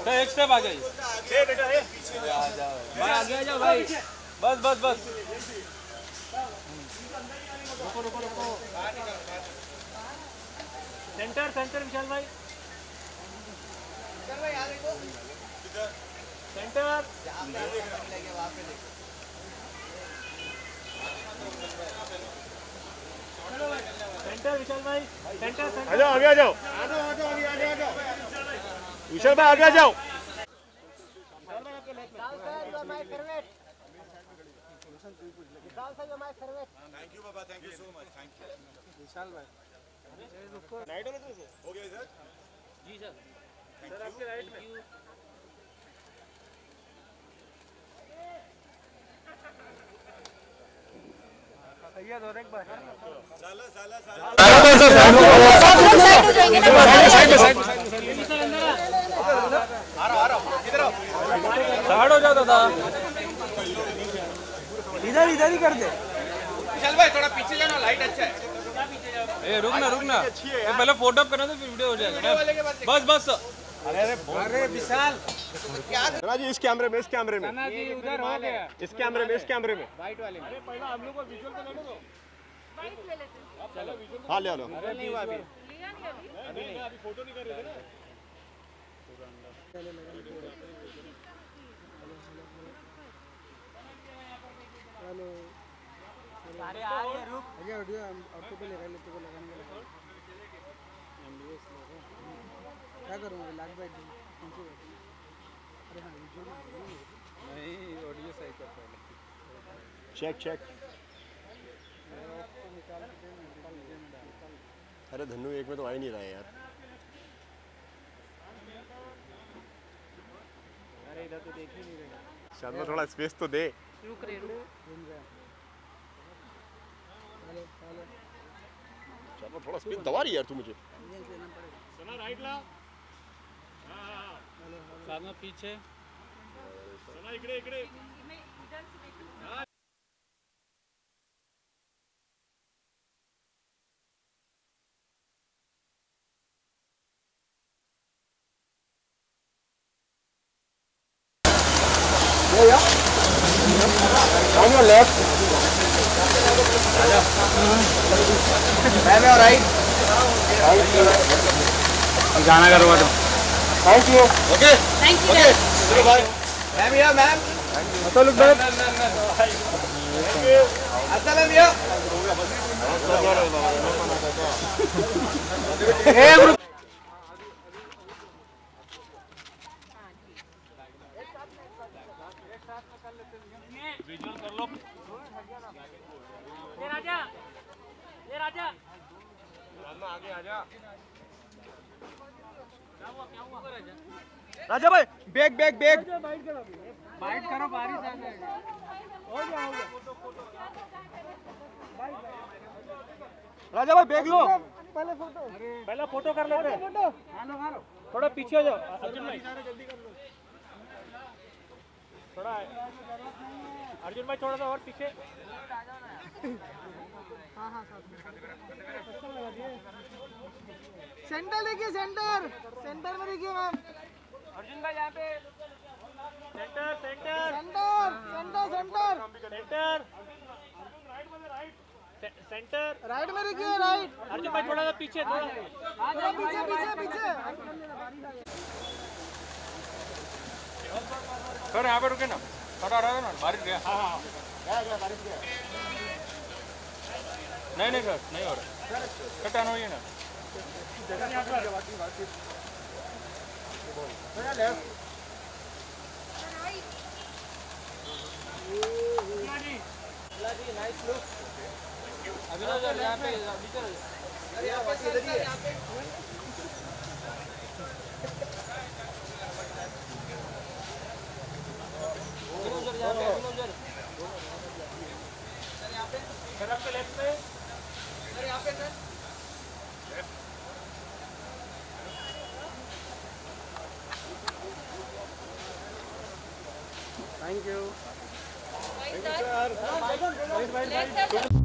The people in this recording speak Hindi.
तो एक स्टेप आ जाइए। बेटा है भाई, आगे आ जाओ भाई। बस बस बस, रुको रुको रुको। सेंटर सेंटर विशाल भाई, विशाल भाई आ देखो सेंटर। सेंटर विशाल भाई, सेंटर सेंटर। आ जाओ आगे, आ जाओ विशाल भाई, आगे आ जाओ। थैंक यू बाबा, thank you so much, thank you Vishal भाई। नाइट हो गया सर जी सर, सर आपके राइट में। सैयद और एक बार साला साला साइड हो जाओ दादा, इधर इधर ही कर दे। चल भाई थोड़ा पीछे जाना, लाइट अच्छा है। ए रुक ना, ये पहले फोटो अप करना तो फिर वीडियो हो जाएगा। बस बस। अरे विशाल सना जी, इस कैमरे में, इस कैमरे में सना जी उधर हो गया, इस कैमरे में, इस कैमरे में वाइट वाले में। अरे पहले हम लोग को विजुअल तो लेने दो। वाइट ले लेते हैं। चलो हाँ ले लो। अरे नहीं हुआ अभी, लिया नहीं अभी। अभी फोटो नहीं कर रहे थे ना। अरे आगे रुक, आगे ऑडियो ऑटो पे लगा लेते को लगाने का। एमबीएस लगा क्या करूं मैं, लाग बैठ पीछे। अरे हां नहीं, ऑडियो सही कर पहले। Check check. अरे धन्नू एक में तो आ ही नहीं रहा है यार। अरे इधर तो देख ही नहीं रहे। शायद थोड़ा स्पेस तो दे। रुक रे रुक। चलो थोड़ा स्पेस दबा रही यार तू मुझे। सना राइट ला, सना पीछे, सना इकडे इकडे। मैं इधर से देखूं। On your left. Ma'am right. गाना करवा दो। Thank you. Okay thank you. चलो भाई। मैम या मैम। तो लुक बैक। अस्सलाम या। विजुअल कर लो। ये राजा, ये राजा। आगे आ जा। राजा भाई बैग बैग बैग। बाइट करो, बारिश आ जाएगा। हो गया। राजा भाई बैग लो। पहले फोटो कर लेते हैं। थोड़ा पीछे हो जाओ अर्जुन भाई, जल्दी कर लो। थोड़ा अर्जुन भाई, थोड़ा सा और पीछे। सेंटर देखिए, सेंटर सेंटर में देखिए मैम। अर्जुन भाई यहाँ पे centre centre centre centre centre centre centre. Right में देखिए, राइट। अर्जुन भाई थोड़ा सा पीछे, थोड़ा पीछे पीछे पीछे। सर यहाँ पे रुके ना, थोड़ा रहा ना, बारिश गया। हाँ बारिश गया। नहीं सर, नहीं हो रहा। कटाना हुई है ना। Nice look. अभिनव सर यहाँ पे सर आपके लेफ्ट में। सर यहाँ पे सर। Thank you, sir.